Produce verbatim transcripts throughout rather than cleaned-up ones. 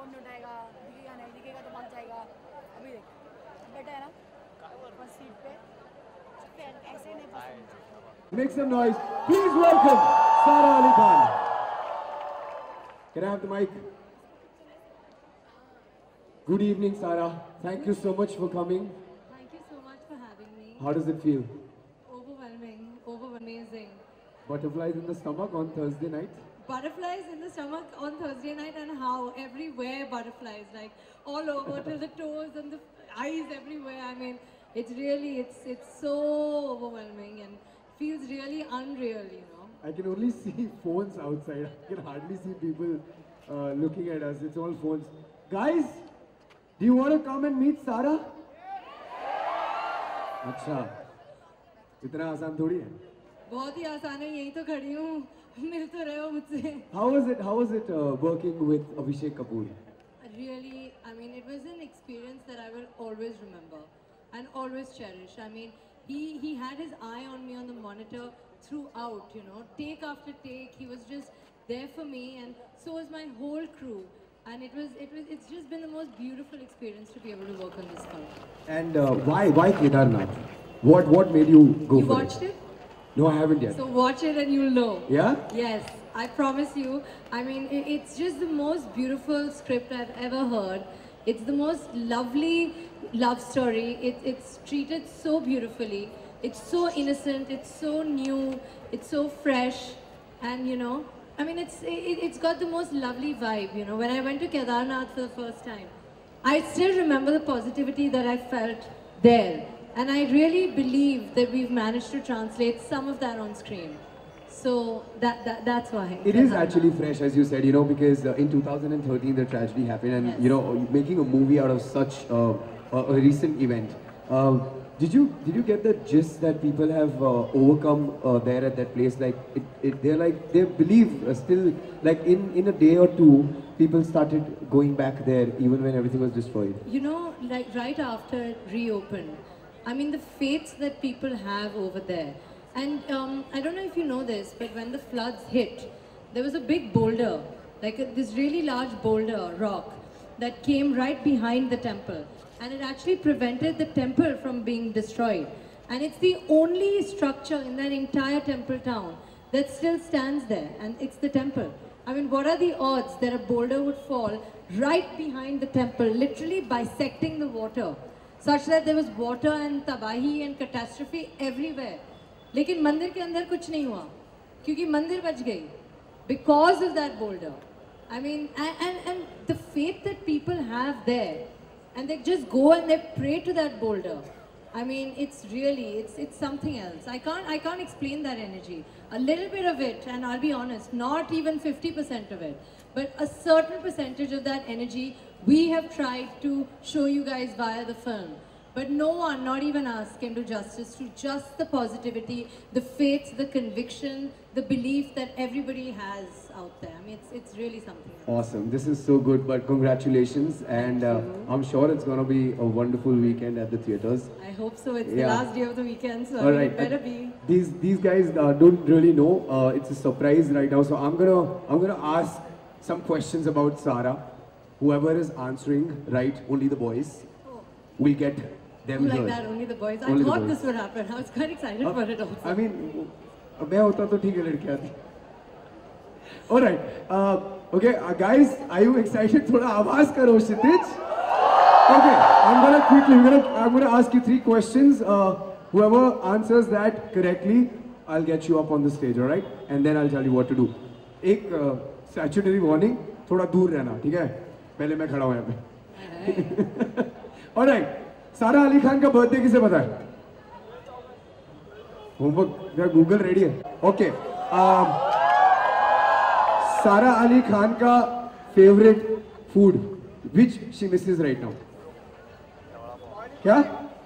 Phone नहीं उठाएगा, दिखेगा नहीं, दिखेगा तो भाग जाएगा। अभी देख बेटा है ना फर्स्ट सीट पे, ऐसे नहीं पसंद। Make some noise. Please welcome Sara Ali Khan. Can I have the mic? Good evening, Sara. Thank you so much for coming. Thank you so much for having me. How does it feel? Overwhelming, over amazing. Butterflies in the stomach on Thursday night? Butterflies in the stomach on Thursday night, and how everywhere butterflies, like all over till the toes and the eyes everywhere. I mean, it's really, it's it's so overwhelming and feels really unreal, you know. I can only see phones outside. I can hardly see people uh, looking at us. It's all phones. Guys, do you want to come and meet Sara? अच्छा, इतना आसान थोड़ी है। बहुत ही आसान है, यही तो खड़ी हूँ, मिल तो रहे हो मुझसे। How was it? How was it uh, working with Abhishek Kapoor? Really, I mean, it was an experience that I will always remember and always cherish. I mean, he he had his eye on me on the monitor throughout, you know, take after take. He was just there for me, and so was my whole crew. And it was, it was, it's just been the most beautiful experience to be able to work on this film. And uh, why, why Kedarnath? What, what made you go You for watched it? it? No, I haven't yet. So watch it and you'll know. Yeah? Yes, I promise you. I mean, i- it's just the most beautiful script I've ever heard. It's the most lovely love story. It, it's treated so beautifully. It's so innocent. It's so new. It's so fresh. And you know, I mean, it's it, it's got the most lovely vibe. You know, when I went to Kedarnath for the first time, I still remember the positivity that I felt there. And I really believe that we've managed to translate some of that on screen. So that, that that's why. It is actually fresh, as you said, you know, because uh, in two thousand thirteen the tragedy happened, and Yes. you know, making a movie out of such uh, a, a recent event. Uh, did you did you get the gist that people have uh, overcome uh, there at that place? Like, it, it, they're like they believe uh, still, like in in a day or two, people started going back there even when everything was destroyed. You know, like right after it reopened, I mean, the faith that people have over there. And um, I don't know if you know this, but when the floods hit, there was a big boulder, like a, this really large boulder, rock, that came right behind the temple. And it actually prevented the temple from being destroyed. And it's the only structure in that entire temple town that still stands there, and it's the temple. I mean, what are the odds that a boulder would fall right behind the temple, literally bisecting the water, such that there was water and tabahi and catastrophe everywhere. लेकिन मंदिर के अंदर कुछ नहीं हुआ, क्योंकि मंदिर बच गई because of that boulder. I mean, and, and, and the faith that people have there, and they just go and they pray to that boulder. I mean, it's really, it's it's something else. I can't, I can't explain that energy. A little bit of it, and I'll be honest, not even fifty percent of it, but a certain percentage of that energy we have tried to show you guys via the film. But no one, not even us, can do justice to just the positivity, the faith, the conviction, the belief that everybody has out there. I mean, it's, it's really something else. Awesome. This is so good, but congratulations. And uh, I'm sure it's going to be a wonderful weekend at the theaters. I hope so. It's Yeah. the last day of the weekend, so All I mean, right. it better Uh, be. These these guys uh, don't really know. Uh, it's a surprise right now. So I'm gonna I'm gonna ask some questions about Sara. Whoever is answering right, only the boys Oh, will get them like here. that, only the boys. Only I the thought boys. this would happen. I was quite excited for it also. I mean, मैं होता तो ठीक है लड़की आती. All right. Uh, okay, uh, guys, are you excited? थोड़ा आवाज करो क्षितिज. Okay, I'm gonna quickly. I'm gonna I'm gonna ask you three questions. Uh, whoever answers that correctly, I'll get you up on the stage. All right, and then I'll tell you what to do. एक uh, statutory warning. थोड़ा दूर रहना, ठीक है? पहले मैं खड़ा हूँ यहाँ पे. All right. सारा अली खान का बर्थडे किसे पता है? होमवर्क गूगल रेडी है? ओके. सारा अली खान का favourite food which she misses right now? क्या?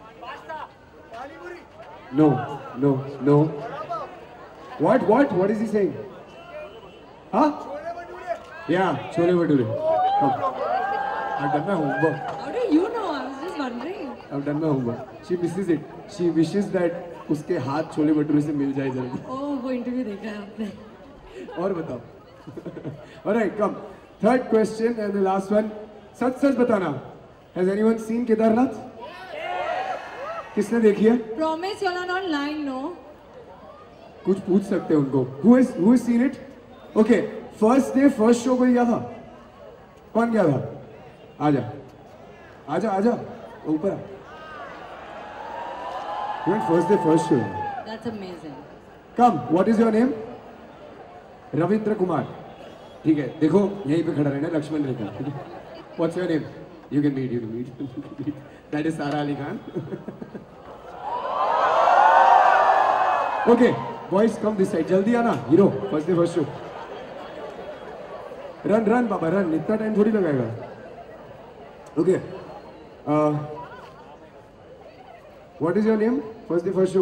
No no no. What what what is he saying? हाँ? या chole bhature. I've done my homework. How do you know? I was just wondering. I've done my homework. She misses it. She wishes that उसके हाथ छोले भटूरे से मिल जाए जल्दी. Oh, वो interview देखा है आपने? और बताओ. All right, come. Third question and the last one. सच सच बताना, हैज एनीवन सीन केदारनाथ? किसने देखी है? Promise you're not online, no? कुछ पूछ सकते हैं उनको. Who is who has seen it? Okay, first day first show कोई गया था? कौन गया था? आजा, आजा, आजा, ऊपर आ. You went first day first show. That's amazing. Come, what is your name? Ravindra Kumar. ठीक है, देखो यहीं पे खड़ा रहना, लक्ष्मण रेखा. ठीक है. What's your name? You can meet, you can meet. That is Sara Ali Khan. Okay, boys, come this side. जल्दी आना, hero. First day first show. Run, run, baba, run. इतना टाइम थोड़ी लगाएगा. Okay. Uh, what is your name? First day first show.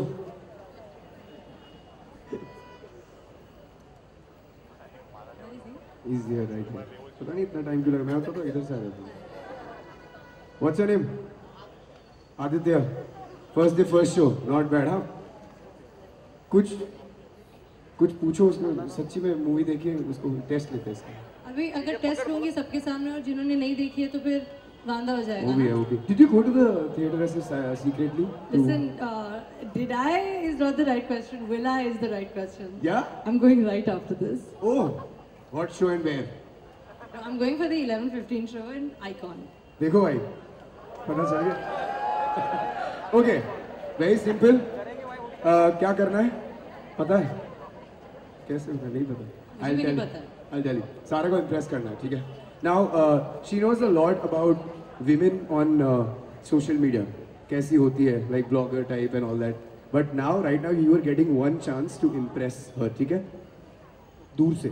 Is here right here. पता नहीं इतना time क्यों लगा. मैं होता तो इधर से आ जाता. What's your name? Aditya. First day first show. Not bad, हाँ? कुछ कुछ पूछो उसको. सच्ची में मूवी देखिए, उसको टेस्ट लेते हैं इसका. अभी अगर टेस्ट होंगे सबके सामने और जिन्होंने नहीं देखी है तो फिर वांदा हो जाएगा. वो भी है, वो भी. Did you go to the theater as a secretly? Listen, uh, did I is not the right question. Will I is the right question. Yeah? I'm going right after this. Oh, what show and where? I'm going for the eleven fifteen show in Icon. देखो भाई, पता चल गया. Okay, very simple. uh, क्या करना है? पता है? कैसे होगा? नहीं पता. मुझे भी नहीं पता. I'll tell you. सारा को impress करना है, ठीक है? Now, uh, she knows a lot about women on uh, social media. कैसी होती है, like blogger type and all that. But now, right now, you are getting one chance to impress her, ठीक है? दूर से.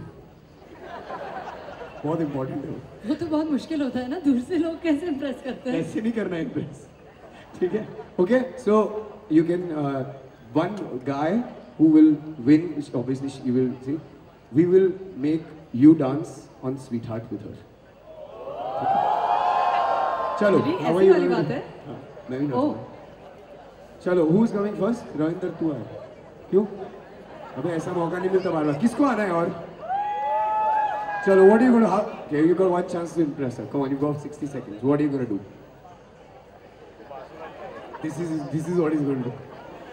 बहुत important है. वो तो बहुत मुश्किल होता है ना, दूर से लोग कैसे इम्प्रेस करते हैं. ऐसे नहीं करना है impress. ठीक है? Okay, so you can uh, one guy who will win. Obviously, you will see. We will make you dance on Sweetheart with her. चलो, how are you? ऐसी वाली बात है? हाँ, मैं भी oh. चलो, who is coming first? Ravindra तू आए. क्यों? अबे ऐसा मौका नहीं मिलता बार बार. किसको आना है और? चलो, what are you going to have? Okay, you got one chance to impress her. Come on, you got sixty seconds. What are you going to do? This is this is what he's going to do.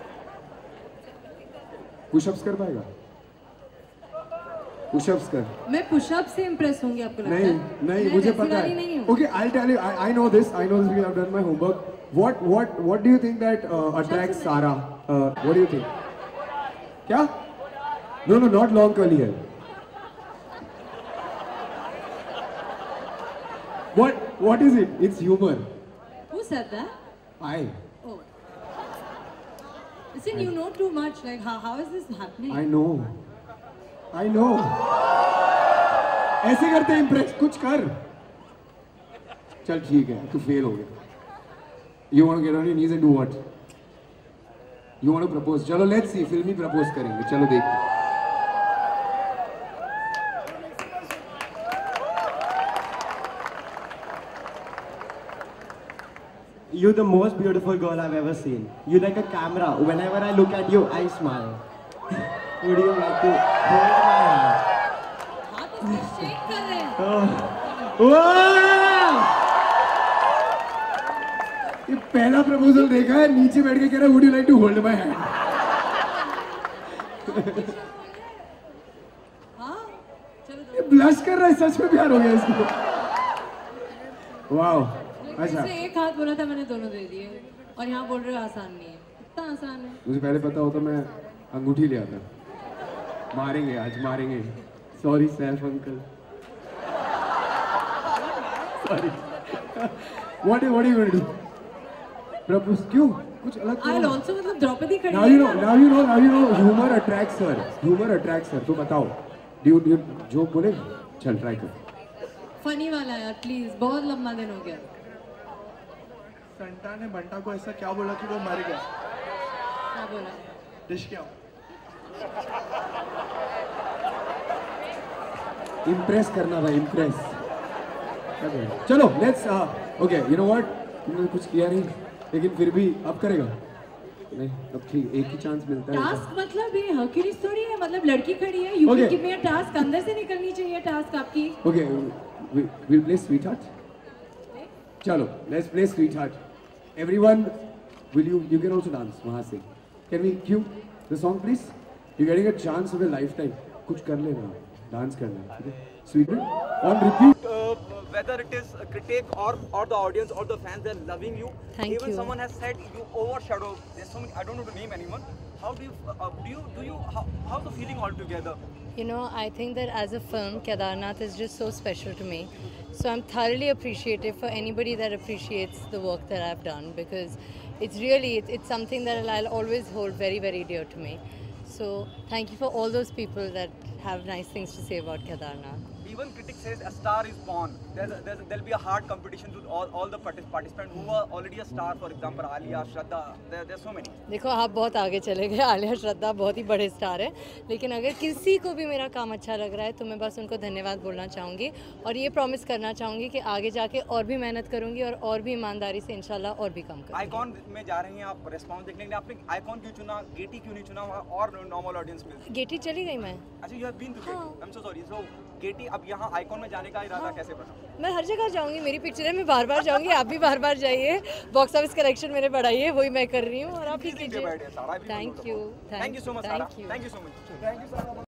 Push-ups कर पाएगा? Push-ups कर. मैं push-ups से impress होंगी आपको लगता है? नहीं, नहीं, मुझे पता है. Okay, I'll tell you. I, I know this. I know this because I've done my homework. What what what do you think that uh, attracts Sara? Uh, what do you think? क्या? No, no, not long curly hair. What what is it? It's humor. Who said that? I. Oh. Listen, you know too much. Like, how how is this happening? I know. I know. ऐसे करते हैं impress. कुछ कर. चल ठीक है. तू fail हो गया. You want to get on your knees and do what? You want to propose? चलो let's see. फिल्मी propose करेंगे. चलो देखते हैं. You're the most beautiful girl I've ever seen. You're like a camera. Whenever I look at you, I smile. Would you like to hold my hand? हाथ उसमें shake कर रहे हैं. Oh. Wow! ये पहला प्रपोजल देखा है. नीचे बैठ के कह रहा है, Would you like to hold my hand? हाँ, चलो ये blush कर रहा है. सच में प्यार हो गया इसको. Wow. अच्छा. जैसे एक हाथ बोला था मैंने दोनों दे दिए और यहाँ बोल रहे हो आसान नहीं है. इतना आसान है. मुझे पहले पता होता मैं अंगूठी ले आता. मारेंगे आज, मारेंगे. Sorry Saif uncle. Sorry. What what you going to do? Propose क्यों? कुछ अलग. I'll also मतलब द्रौपदी खड़ी now you know now you know now you know humour attracts her. Humour attracts her. तो बताओ. डू यू जो बोले चल ट्राई कर. फनी वाला यार प्लीज. बहुत लंबा दिन हो गया. संटा ने बंटा को ऐसा क्या बोला कि वो मर गया? क्या बोला? डिश क्या? इम्प्रेस करना भाई. इम्प्रेस. चलो let's. Okay you know what. तुमने कुछ किया नहीं लेकिन फिर भी अब करेगा. नहीं अब ठीक. एक ही चांस मिलता है. टास्क मतलब ये हरक्यूलिस थोड़ी है. मतलब लड़की खड़ी है. You can give me a task. अंदर से निकलनी चाहिए टास्क आपकी. Okay will play sweetheart. चलो, let's play Sweetheart. Everyone, will you? You can also dance. वहाँ से. Can we cue the song, please? You're getting a chance of a lifetime. कुछ कर लेना, dance करना. ठीक है? Sweetheart, on repeat. Uh, whether it is a critic or or the audience or the fans, they're loving you. Thank Even you. someone has said you overshadow. There's so many. I don't know to name anyone. How do you uh, do you do you how, how's the feeling altogether? You know, I think that as a film, Kedarnath is just so special to me. So I'm thoroughly appreciative for anybody that appreciates the work that I've done, because it's really, it's, it's something that I'll, I'll always hold very, very dear to me. So thank you for all those people that have nice things to say about Kedarnath. Even critics says a star is born. There's, a, there's a, there'll be a hard competition with all, all the partic- participants who are already a star. For example, Alia, Shraddha. There, there's so many. देखो आप बहुत आगे चले गए, आलिया श्रद्धा बहुत ही बड़े star है, लेकिन अगर किसी को भी मेरा काम अच्छा लग रहा है तो मैं बस उनको धन्यवाद बोलना चाहूँगी और ये प्रॉमिस करना चाहूँगी कि आगे जाके और भी मेहनत करूँगी और और भी ईमानदारी से इंशाल्लाह और भी काम करूँगी। आइकॉन में जा रही हैं आप, रिस्पॉन्स देखने के लिए आपने आइकॉन क्यों चुना, गेटी क्यों नहीं चुना वहाँ और नॉर्मल ऑडियंस में? गेटी चली गई मैं। अच्छा, you have been to Getty. I am so sorry. So Getty, अब यहाँ आइकॉन में जाने का इरादा कैसे बना? मैं हर जगह जाऊँगी, मेरी पिक्चर है, मैं बार बार जाऊँगी, आप भी बार बार जाइए, बॉक्स ऑफिस कलेक्शन मेरे बढ़ाइए, वही मैं कर रही हूँ और आप भी कीजिए। Thank you, thank you so much Sara, thank you. Thank you so much.